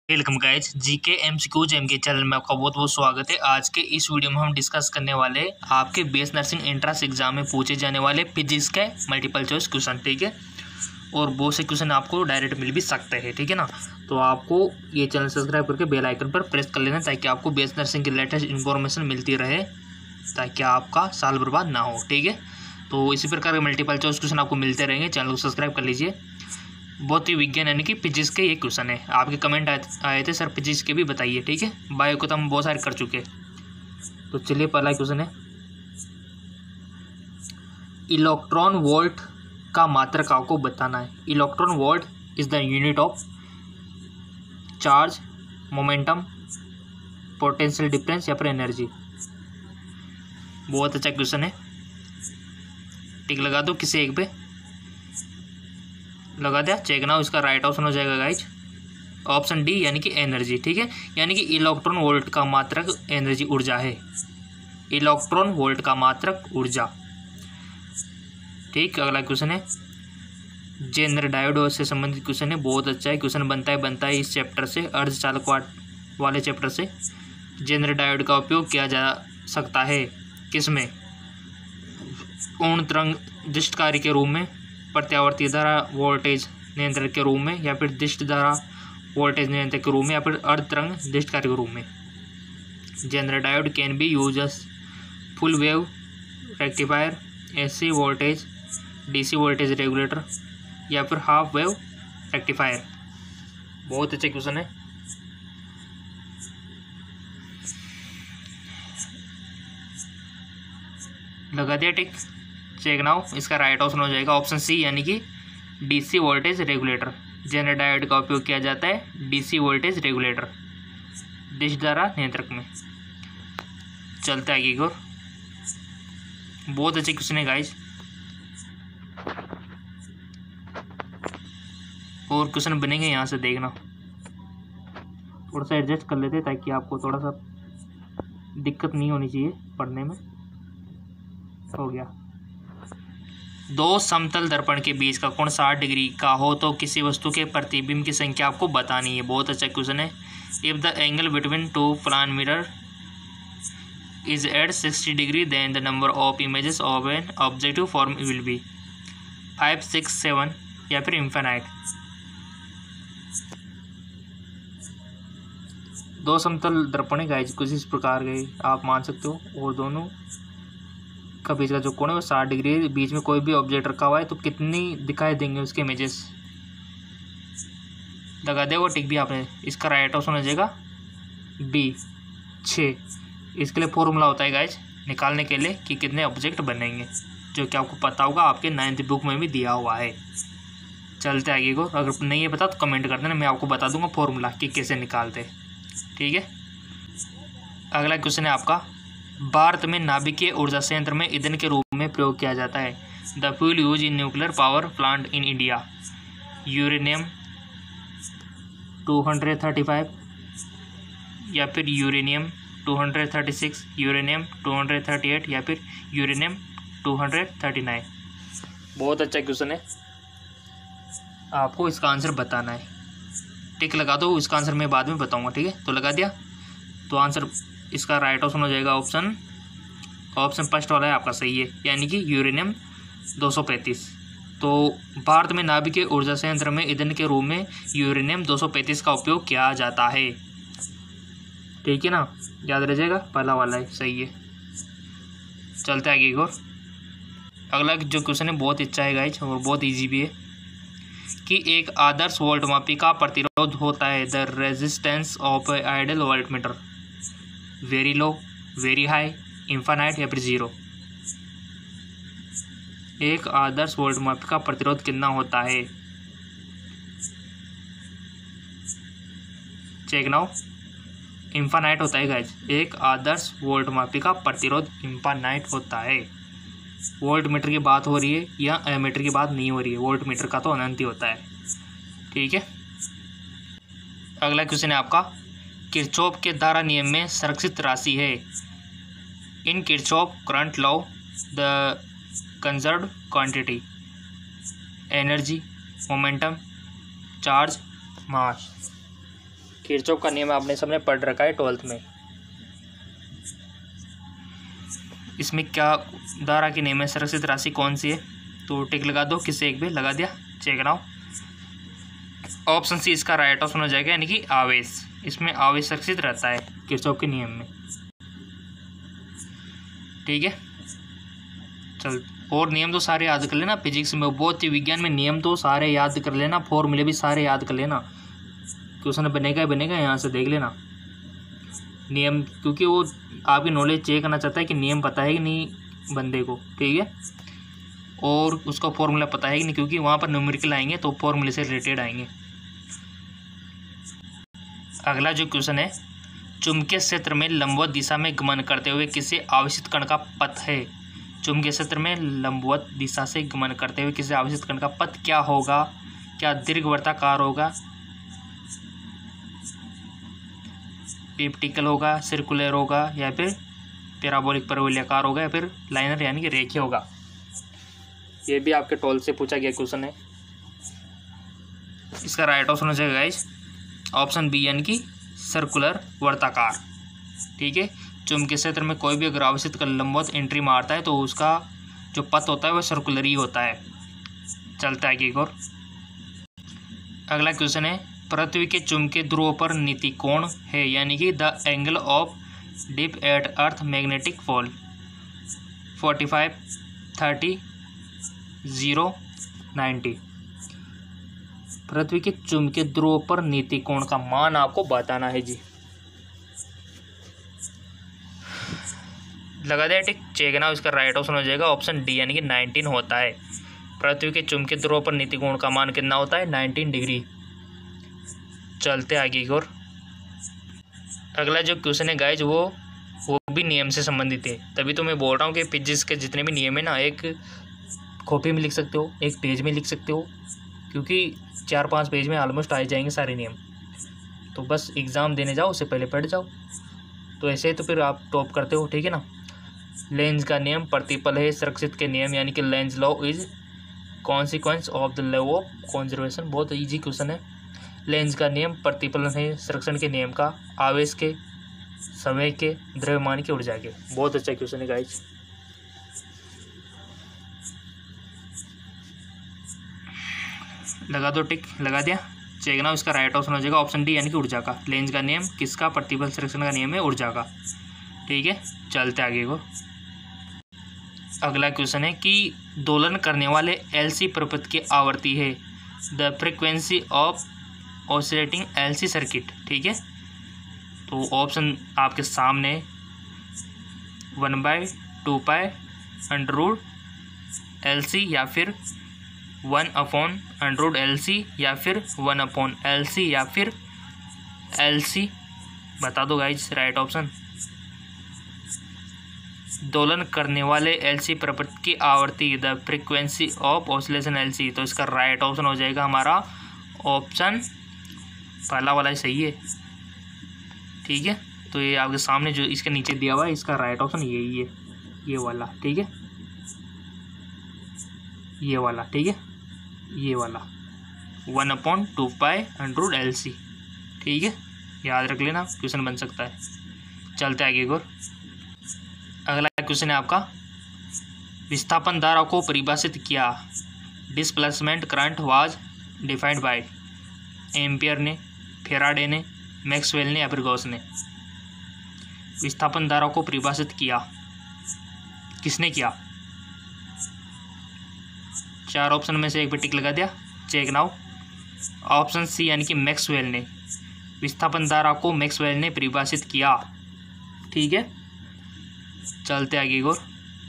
Welcome guys GK MCQs M के channel में आपका बहुत बहुत स्वागत है। आज के इस वीडियो में हम डिस्कस करने वाले आपके बीएस नर्सिंग एंट्रेंस एग्जाम में पूछे जाने वाले फिजिक्स के मल्टीपल चॉइस क्वेश्चन, ठीक है। और बहुत से क्वेश्चन आपको डायरेक्ट मिल भी सकते हैं, ठीक है ना। तो आपको ये चैनल सब्सक्राइब करके बेल आइकन पर प्रेस कर लेना ताकि आपको बीएस नर्सिंग की लेटेस्ट इन्फॉर्मेशन मिलती रहे, ताकि आपका साल बर्बाद ना हो, ठीक है। तो इसी प्रकार के मल्टीपल चॉइस क्वेश्चन आपको मिलते रहेंगे, चैनल को सब्सक्राइब कर लीजिए। बहुत ही विज्ञान यानी कि फिजिक्स के ये क्वेश्चन है। आपके कमेंट आए थे सर फिजिक्स के भी बताइए, ठीक है। बायो को तो हम बहुत सारे कर चुके। तो चलिए पहला क्वेश्चन है, इलेक्ट्रॉन वोल्ट का मात्रक आपको बताना है। Electron volt is the unit of charge, momentum, potential difference या फिर एनर्जी। बहुत अच्छा क्वेश्चन है, टिक लगा दो किसी एक पे, लगा दिया, चेक नाउ। इसका राइट ऑप्शन हो जाएगा गाइज ऑप्शन डी यानी कि एनर्जी, ठीक है। यानी कि इलेक्ट्रॉन वोल्ट का मात्रक एनर्जी ऊर्जा है। इलेक्ट्रॉन वोल्ट का मात्रक ऊर्जा, ठीक। अगला क्वेश्चन है, जेनर डायोड से संबंधित क्वेश्चन है। बहुत अच्छा है क्वेश्चन, बनता है इस चैप्टर से, अर्धचालक वाले चैप्टर से। जेनर डायोड का उपयोग किया जा सकता है किसमें? पूर्ण तरंग दृष्टकारी के रूप में, प्रत्यावर्ती धारा वोल्टेज नियंत्रक के रूप में, या फिर दृष्ट धारा वोल्टेज नियंत्रक के रूप में, या फिर अर्ध तरंग दृष्टकारी के रूप में। Zener diode can be use as full wave rectifier, AC voltage DC voltage regulator, या फिर हाफ वेव रेक्टिफायर। बहुत अच्छा क्वेश्चन है। लगा दिया टिक, चेक नाउ। इसका राइट ऑप्शन हो जाएगा ऑप्शन सी यानी कि DC voltage regulator. Zener diode का उपयोग किया जाता है डीसी वोल्टेज रेगुलेटर, दृष्ट धारा नियंत्रक में। चलते आगे की ओर। बहुत अच्छे क्वेश्चन है गाइज, और क्वेश्चन बनेंगे यहाँ से, देखना। थोड़ा सा एडजस्ट कर लेते हैं ताकि आपको थोड़ा सा दिक्कत नहीं होनी चाहिए पढ़ने में। हो गया। दो समतल दर्पण के बीच का कोण 60 डिग्री का हो तो किसी वस्तु के प्रतिबिंब की संख्या आपको बतानी है। बहुत अच्छा क्वेश्चन है। If the angle between two plane mirror is at 60 degree then the number of images of an objective form will be 5, 6, 7 या फिर इन्फिनाइट। दो समतल दर्पण गाइज कुछ इस प्रकार के आप मान सकते हो, और दोनों का बीच का जो कोण है वो 60 डिग्री है। बीच में कोई भी ऑब्जेक्ट रखा हुआ है तो कितनी दिखाई देंगे उसके इमेजेस, लगा दे वो टिक भी आपने। इसका राइट ऑप्शन हो जाएगा बी 6। इसके लिए फॉर्मूला होता है गाइज निकालने के लिए कि कितने ऑब्जेक्ट बनेंगे, जो कि आपको पता होगा, आपके 9th बुक में भी दिया हुआ है। चलते आगे को, अगर नहीं है पता तो कमेंट कर देना, मैं आपको बता दूंगा फॉर्मूला कि कैसे निकालते, ठीक है। अगला क्वेश्चन है आपका, भारत में नाभिकीय ऊर्जा संयंत्र में ईंधन के रूप में प्रयोग किया जाता है। The fuel use in nuclear power plant in India, uranium 235 या फिर यूरेनियम 236, यूरेनियम 238 या फिर यूरेनियम 239। बहुत अच्छा क्वेश्चन है, आपको इसका आंसर बताना है। टिक लगा दो, इसका आंसर मैं बाद में बताऊंगा, ठीक है। तो लगा दिया, तो आंसर इसका राइट ऑप्शन हो जाएगा ऑप्शन फर्स्ट वाला है आपका सही है, यानी कि यूरेनियम 235। तो भारत में नाभिकीय ऊर्जा संयंत्र में ईंधन के रूप में यूरेनियम 235 का उपयोग किया जाता है, ठीक है ना, याद रह जाएगा, पहला वाला है सही है। चलते आगे और अगला जो क्वेश्चन है बहुत अच्छा है गाइज, और बहुत ईजी भी है, कि एक आदर्श वोल्ट मापी का प्रतिरोध होता है। The resistance of ideal voltmeter, very low, very high, infinite या फिर 0। एक आदर्श वोल्ट मापी का प्रतिरोध कितना होता है? Check now. इन्फिनाइट होता है गाइज। एक आदर्श वोल्ट मापी का प्रतिरोध इन्फिनाइट होता है। वोल्ट मीटर की बात हो रही है या एमीटर की बात नहीं हो रही है, वोल्ट मीटर का तो अनंत ही होता है, ठीक है। अगला क्वेश्चन है आपका, किरचॉफ के धारा नियम में संरक्षित राशि है। In Kirchhoff current law the conserved quantity, energy, momentum, charge, mass. Kirchhoff का नियम आपने सबने पढ़ रखा है 12th में। इसमें क्या धारा की नियम है, संरक्षित राशि कौन सी है, तो टिक लगा दो, किससे एक भी लगा दिया, चेक नाउ। ऑप्शन सी इसका राइट ऑप्शन हो जाएगा, यानी कि आवेश। इसमें आवेश संरक्षित रहता है किरचॉफ के नियम में, ठीक है। चल, और नियम तो सारे याद कर लेना, फिजिक्स में, भौतिक विज्ञान में नियम तो सारे याद कर लेना, फॉर्मूले भी सारे याद कर लेना, क्वेश्चन बनेगा ही बनेगा, यहाँ से देख लेना नियम, क्योंकि वो आपकी नॉलेज चेक करना चाहता है कि नियम पता है कि नहीं बंदे को, ठीक है, और उसका फॉर्मूला पता है कि नहीं, क्योंकि वहाँ पर न्यूमेरिकल आएंगे तो फॉर्मूले से रिलेटेड आएंगे। अगला जो क्वेश्चन है, चुंबकीय क्षेत्र में लंबवत दिशा में गमन करते हुए किसी आवेशित कण का पथ है। चुंबकीय क्षेत्र में लंबवत दिशा से गमन करते हुए किसी आवेशित कण का पथ क्या होगा, क्या दीर्घवृत्ताकार होगा, एलिप्टिकल होगा, सर्कुलर होगा, या फिर पैराबोलिक परवलयाकार होगा, या फिर लाइनर यानी कि रेखीय होगा। ये भी आपके 12 से पूछा गया क्वेश्चन है। इसका राइट ऑप्शन हो जाएगा गाइस ऑप्शन बी, यानी कि सर्कुलर वर्ताकार, ठीक है। चुंबकीय क्षेत्र में कोई भी अगर आवेशित कण लंबवत एंट्री मारता है तो उसका जो पथ होता है वह सर्कुलर ही होता है। चलता है आगे एक और। अगला क्वेश्चन है, पृथ्वी के चुंबकीय ध्रुव पर नीति कोण है, यानी कि the angle of dip at earth magnetic pole. 45, 30, 0, 90। पृथ्वी के चुंबकीय ध्रुव पर नीति कोण का मान आपको बताना है जी। लगा दिया टिक, चेक ना। इसका राइट ऑप्शन हो जाएगा ऑप्शन डी, यानी कि 19 होता है। पृथ्वी के चुंबकीय ध्रुव पर नीति कोण का मान कितना होता है, 19 डिग्री। चलते आगे की ओर। अगला जो क्वेश्चन है गाइज वो भी नियम से संबंधित है, तभी तो मैं बोल रहा हूँ कि फिजिक्स के जितने भी नियम है ना, एक कॉपी में लिख सकते हो, एक पेज में लिख सकते हो, क्योंकि 4-5 पेज में ऑलमोस्ट आ जाएंगे सारे नियम। तो बस एग्ज़ाम देने जाओ उससे पहले पढ़ जाओ, तो ऐसे तो फिर आप टॉप करते हो, ठीक है ना। लेंज का नियम प्रतिपल है संरक्षित के नियम, यानी कि Lenz law is consequence of the law of conservation. बहुत ईजी क्वेश्चन है। लेंज का नियम प्रतिफलन है संरक्षण के नियम का, आवेश के, समय के, द्रव्यमान के, ऊर्जा के। बहुत अच्छा क्वेश्चन है गाइस। लगा दो टिक, लगा दिया, चेक ना। इसका राइट ऑप्शन हो जाएगा ऑप्शन डी, यानी कि ऊर्जा का। लेंज का नियम किसका, प्रतिबल संरक्षण का नियम है ऊर्जा का, ठीक है। चलते आगे को। अगला क्वेश्चन है कि दोलन करने वाले एलसी प्रपथ की आवृत्ति है, the frequency of oscillating LC circuit, ठीक है। तो ऑप्शन आपके सामने 1/2 पाई अंडर LC, या फिर 1/√ LC, या फिर 1/LC, या फिर LC। बता दो गाइज राइट ऑप्शन। दोलन करने वाले एलसी प्रपथ की आवृत्ति, the frequency of oscillation LC। तो इसका राइट ऑप्शन हो जाएगा हमारा ऑप्शन पहला वाला ही सही है, ठीक है। तो ये आपके सामने जो इसके नीचे दिया हुआ है, इसका राइट ऑप्शन यही है, ये वाला, ठीक है, ये वाला, ठीक है, ये वाला 1/2 पाई अंडर LC, ठीक है। याद रख लेना, क्वेश्चन बन सकता है। चलते आगे और। अगला क्वेश्चन है आपका, विस्थापन धारा को परिभाषित किया, displacement current was defined by. Ampere ने, फेराडे ने, मैक्सवेल ने, या फिर गॉस ने। विस्थापन धारा को परिभाषित किया किसने किया? 4 ऑप्शन में से एक पे टिक लगा दिया, चेक नाउ। ऑप्शन सी, यानी कि मैक्सवेल ने। विस्थापन धारा को मैक्सवेल ने परिभाषित किया, ठीक है। चलते आगे और।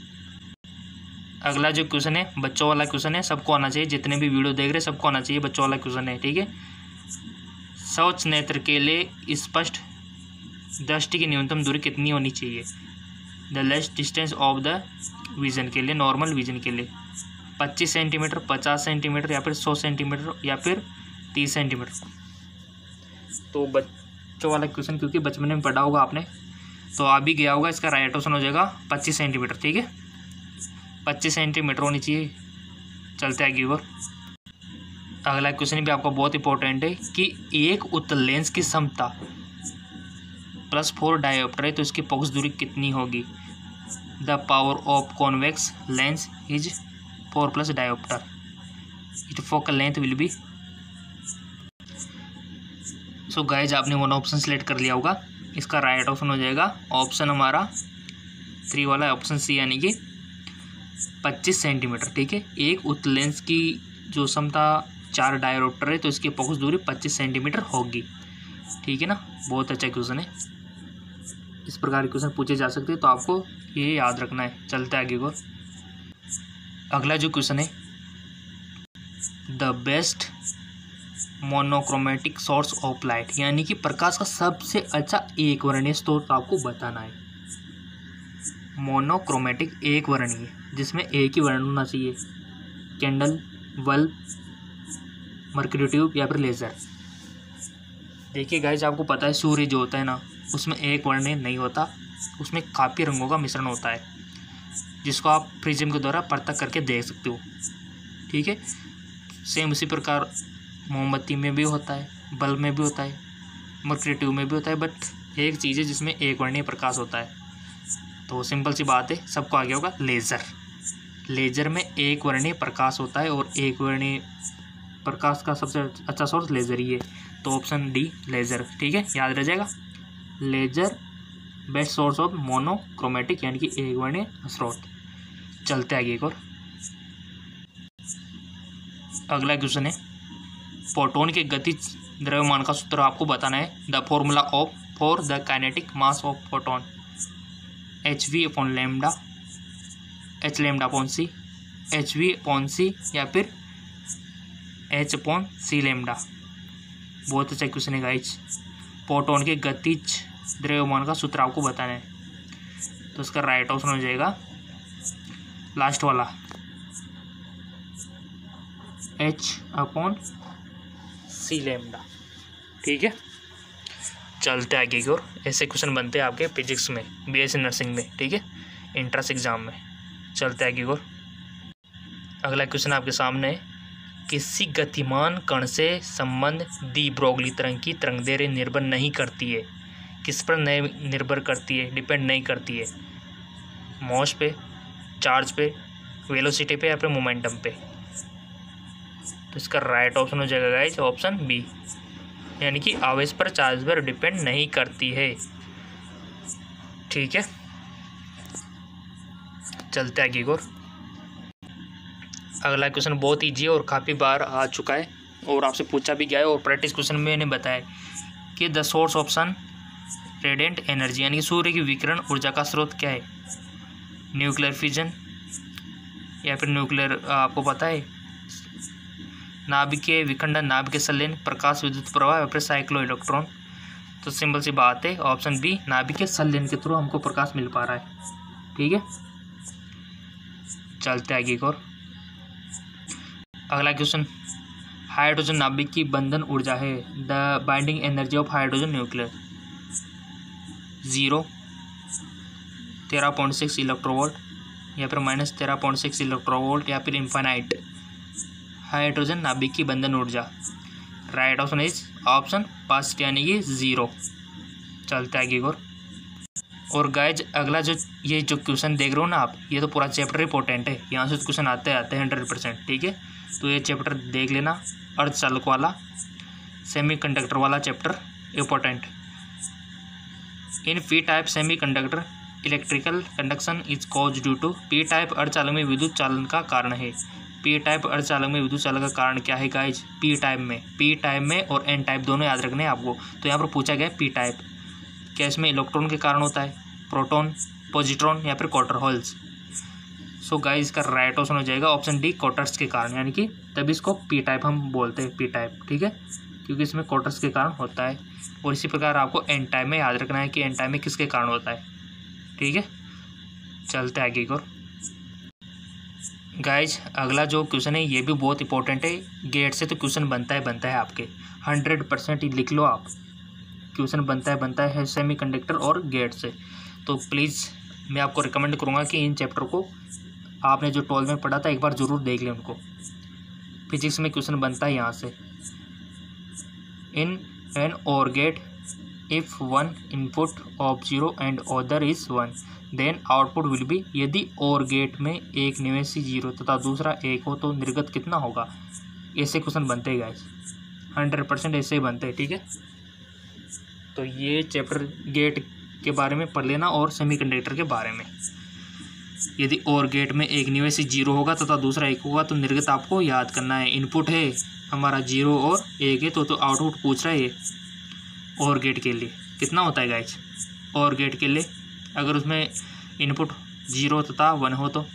अगला जो क्वेश्चन है बच्चों वाला क्वेश्चन है, सबको आना चाहिए, जितने भी वीडियो देख रहे सबको आना चाहिए, बच्चों वाला क्वेश्चन है, ठीक है। शौच नेत्र के लिए स्पष्ट दृष्टि की न्यूनतम दूरी कितनी होनी चाहिए? The least distance of the vision के लिए, नॉर्मल विजन के लिए 25 सेंटीमीटर, 50 सेंटीमीटर, या फिर 100 सेंटीमीटर, या फिर 30 सेंटीमीटर। तो बच्चों वाला क्वेश्चन क्योंकि बचपन में पढ़ा होगा आपने, तो आ भी गया होगा। इसका राइट ऑप्शन हो जाएगा 25 सेंटीमीटर, ठीक है, 25 सेंटीमीटर होनी चाहिए। चलते आगे और। अगला क्वेश्चन भी आपका बहुत इंपॉर्टेंट है कि एक उत्तल लेंस की क्षमता +4 डायोप्टर है तो इसकी फोकस दूरी कितनी होगी। The power of convex lens is 4+ dioptre, it focal length will be. So guys आपने वन ऑप्शन सेलेक्ट कर लिया होगा, इसका राइट ऑप्शन हो जाएगा ऑप्शन हमारा 3 वाला ऑप्शन सी, यानी कि 25 सेंटीमीटर। ठीक है, एक उत्तल लेंस की जो क्षमता 4 डायोप्टर है तो इसकी फोकस दूरी 25 सेंटीमीटर होगी। ठीक है ना, बहुत अच्छा क्वेश्चन है। इस प्रकार के क्वेश्चन पूछे जा सकते हैं तो आपको ये याद रखना है। चलते आगे को। अगला जो क्वेश्चन है, the best monochromatic source of light, यानी कि प्रकाश का सबसे अच्छा एक वर्णीय स्रोत आपको बताना है। मोनोक्रोमेटिक एक वर्णीय, जिसमें एक ही वर्ण होना चाहिए। कैंडल, बल्ब, मर्क्यूरी ट्यूब या फिर लेज़र। देखिए गाइज, आपको पता है सूर्य जो होता है ना, उसमें एक वर्णीय नहीं होता, उसमें काफ़ी रंगों का मिश्रण होता है, जिसको आप प्रिज्म के द्वारा पृथक करके देख सकते हो। ठीक है, सेम उसी प्रकार मोमबत्ती में भी होता है, बल्ब में भी होता है, मर्क्यूरी ट्यूब में भी होता है, बट एक चीज़ है जिसमें एक वर्णीय प्रकाश होता है। तो सिंपल सी बात है, सबको आगे होगा लेज़र। लेज़र में एक वर्णीय प्रकाश होता है और एक वर्णीय प्रकाश का सबसे अच्छा सोर्स लेज़र ही है। तो ऑप्शन डी लेज़र। ठीक है, याद रह जाएगा। Laser best source of monochromatic, यानी कि एक वर्णीय स्रोत। चलते आगे एक और। अगला क्वेश्चन है, फोटोन के गतिज द्रव्यमान का सूत्र आपको बताना है। The formula of for the kinetic mass of photon, hv/λ, h/c, hv/c या फिर h/c/λ। बहुत अच्छा क्वेश्चन है गाइज। फोटोन के गतिज द्रव्यमान का सूत्र आपको बताना है, तो इसका राइट ऑप्शन हो जाएगा लास्ट वाला, h/c/λ। ठीक है, चलते आगे की ओर। ऐसे क्वेश्चन बनते हैं आपके फिजिक्स में, बीएससी नर्सिंग में। ठीक है, एंट्रेंस एग्जाम में। चलते आगे की ओर। अगला क्वेश्चन आपके सामने है, किसी गतिमान कण से संबंध दी ब्रोगली तरंग की तरंगदैर्घ्य निर्भर नहीं करती है। किस पर निर्भर करती है, डिपेंड नहीं करती है। मॉस पे, चार्ज पे, वेलोसिटी पे या फिर मोमेंटम पे। तो इसका राइट ऑप्शन हो जाएगा गाइस ऑप्शन बी, यानी कि आवेश पर, चार्ज पर डिपेंड नहीं करती है। ठीक है, चलते आगे और। अगला क्वेश्चन बहुत ईजी है और काफ़ी बार आ चुका है और आपसे पूछा भी गया है, और प्रैक्टिस क्वेश्चन में मैंने बताया कि the source option radiant energy, यानी कि सूर्य की विकिरण ऊर्जा का स्रोत क्या है। न्यूक्लियर फिजन या फिर न्यूक्लियर, आपको पता है, नाभिकीय विखंडन, नाभिकीय संलयन, प्रकाश विद्युत प्रवाह या फिर साइक्लो इलेक्ट्रॉन। तो सिंपल सी बात है, ऑप्शन बी नाभिकीय संलयन के थ्रू हमको प्रकाश मिल पा रहा है। ठीक है, चलते आगे एक और। अगला क्वेश्चन, हाइड्रोजन नाभिक की बंधन ऊर्जा है। The binding energy of hydrogen nuclear 0, 13.6 electrovolt या फिर -13.6 इलेक्ट्रोवोल्ट या फिर इन्फाइनाइट। हाइड्रोजन नाभिक की बंधन ऊर्जा, right option is option first, यानी कि 0। चलते आगे और गाइज, अगला ये जो क्वेश्चन देख रहे हो ना आप, ये तो पूरा चैप्टर इंपॉर्टेंट है, यहाँ से क्वेश्चन आते हैं 100%। ठीक है, तो ये चैप्टर देख लेना, अर्धचालक वाला, सेमीकंडक्टर वाला chapter important. In P type semiconductor electrical conduction is cause due to. P type अर्धचालक में विद्युत चालन का कारण है। पी टाइप अर्धचालक में विद्युत चालन का कारण क्या है गाइज। पी टाइप में और एन टाइप दोनों याद रखने हैं आपको। तो यहाँ पर पूछा गया पी टाइप, क्या इसमें इलेक्ट्रॉन के कारण होता है, प्रोटॉन, पॉजिट्रॉन या फिर क्वार्टर होल्स। सो गाइस, इसका राइट ऑप्शन हो जाएगा ऑप्शन डी, क्वार्टर्स के कारण, यानी कि तभी इसको पी टाइप हम बोलते हैं, पी टाइप। ठीक है, क्योंकि इसमें क्वार्टर्स के कारण होता है। और इसी प्रकार आपको एन टाइप में याद रखना है कि एन टाइप में किसके कारण होता है। ठीक है, चलते आगे की ओर। गाइज, अगला जो क्वेश्चन है ये भी बहुत इंपॉर्टेंट है। गेट से तो क्वेश्चन बनता है आपके 100% ही लिख लो आप। क्वेश्चन बनता है सेमीकंडक्टर और गेट से। तो प्लीज़ मैं आपको रिकमेंड करूँगा कि इन चैप्टर को आपने जो 12 में पढ़ा था एक बार ज़रूर देख लें उनको। फिजिक्स में क्वेश्चन बनता है यहाँ से, इन एन और gate if one input of 0 and other is 1 then output will be. यदि और गेट में एक निवेशी 0 तथा दूसरा 1 हो तो निर्गत कितना होगा। ऐसे क्वेश्चन बनते हैं गाइस, 100% ऐसे ही बनते हैं। ठीक है, तो ये चैप्टर गेट के बारे में पढ़ लेना और सेमीकंडक्टर के बारे में। यदि और गेट में एक निवेशी 0 होगा तथा दूसरा 1 होगा तो निर्गत आपको याद करना है। इनपुट है हमारा 0 और 1 है, तो आउटपुट पूछ रहा है ये और गेट के लिए कितना होता है गाइस। और गेट के लिए अगर उसमें इनपुट 0 तथा 1 हो तो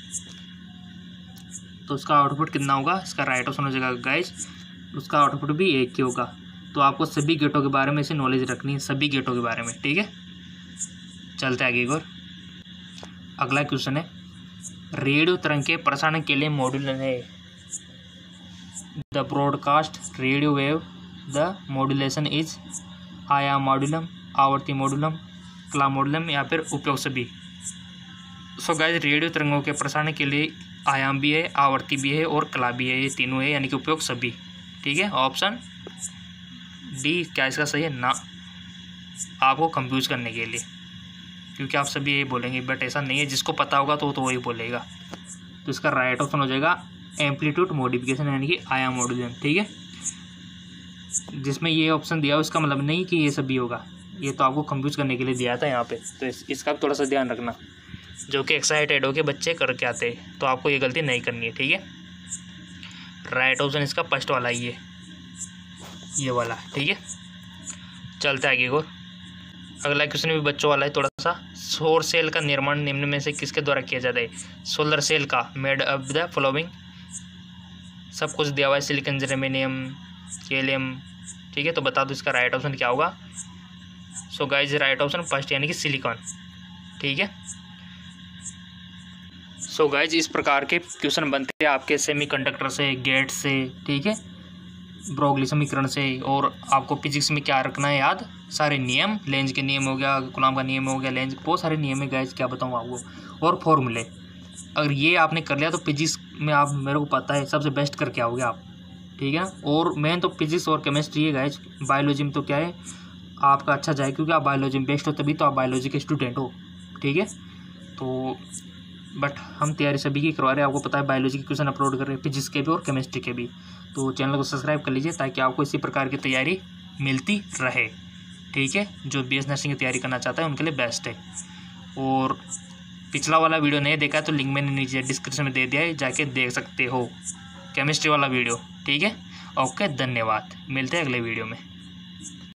उसका आउटपुट कितना होगा। इसका राइट ऑप्शन हो जाएगा गाइस, उसका आउटपुट भी 1 ही होगा। तो आपको सभी गेटों के बारे में से नॉलेज रखनी है, सभी गेटों के बारे में। ठीक है, चलते आगे एक और। अगला क्वेश्चन है, रेडियो तरंग के प्रसारण के लिए मॉड्यूलन है। The broadcast radio wave, the modulation is आयाम मॉड्यूलम, आवर्ती मॉड्यूलम, कला मॉड्यूलम या फिर उपयोग सभी। सो गाइस, रेडियो तरंगों के प्रसारण के लिए आयाम भी है, आवर्ती भी है और कला भी है, ये तीनों है, यानी कि उपयोग सभी। ठीक है, ऑप्शन डी क्या इसका सही है ना, आपको कंफ्यूज करने के लिए, क्योंकि आप सभी यही बोलेंगे, बट ऐसा नहीं है। जिसको पता होगा तो वही बोलेगा। तो इसका राइट ऑप्शन हो जाएगा एम्पलीट्यूड मॉडिफिकेशन, यानी कि आयाम मॉड्यूलेशन। ठीक है, जिसमें ये ऑप्शन दिया हो इसका मतलब नहीं कि ये सभी होगा, ये तो आपको कंफ्यूज करने के लिए दिया था यहाँ पे। तो इसका थोड़ा सा ध्यान रखना, जो कि एक्साइटेड होके बच्चे करके आते हैं, तो आपको ये गलती नहीं करनी है। ठीक है, राइट ऑप्शन इसका फर्स्ट वाला ही है, ये वाला। ठीक है, चलते आगे और। अगला क्वेश्चन भी बच्चों वाला है थोड़ा सा। सौर सेल का निर्माण निम्न में से किसके द्वारा किया जाता है। सोलर सेल का मेड ऑफ द फॉलोइंग, सब कुछ दिया हुआ है, सिलिकॉन, जर्मेनियम, गैलियम। ठीक है, तो बता दो इसका राइट ऑप्शन क्या होगा। So guys, right option first यानी कि सिलिकॉन। ठीक है, सो गाइस, इस प्रकार के क्वेश्चन बनते हैं आपके सेमीकंडक्टर से, गेट से, ठीक है, ब्रोगली समीकरण से। और आपको फिजिक्स में क्या रखना है याद, सारे नियम, लेंज के नियम हो गया, कूलॉम का नियम हो गया, लेंज, बहुत सारे नियम है गाइस, क्या बताऊँ आपको, और फॉर्मूले। अगर ये आपने कर लिया तो फिजिक्स में आप, मेरे को पता है, सबसे बेस्ट करके आओगे आप। ठीक है, और मेन तो फिजिक्स और केमिस्ट्री है गाइस। बायोलॉजी में तो क्या है, आपका अच्छा जाए, क्योंकि आप बायोलॉजी में बेस्ट हो, तभी तो आप बायोलॉजी के स्टूडेंट हो। ठीक है, तो बट हम तैयारी सभी की करवा रहे हैं, आपको पता है बायोलॉजी के क्वेश्चन अपलोड कर रहे हैं, फिजिक्स के भी और केमिस्ट्री के भी। तो चैनल को सब्सक्राइब कर लीजिए ताकि आपको इसी प्रकार की तैयारी मिलती रहे। ठीक है, जो बीएस नर्सिंग की तैयारी करना चाहता है उनके लिए बेस्ट है। और पिछला वाला वीडियो नहीं देखा तो लिंक मैंने नीचे डिस्क्रिप्शन में दे दिया है, जाके देख सकते हो, केमिस्ट्री वाला वीडियो। ठीक है, ओके, धन्यवाद, मिलते हैं अगले वीडियो में।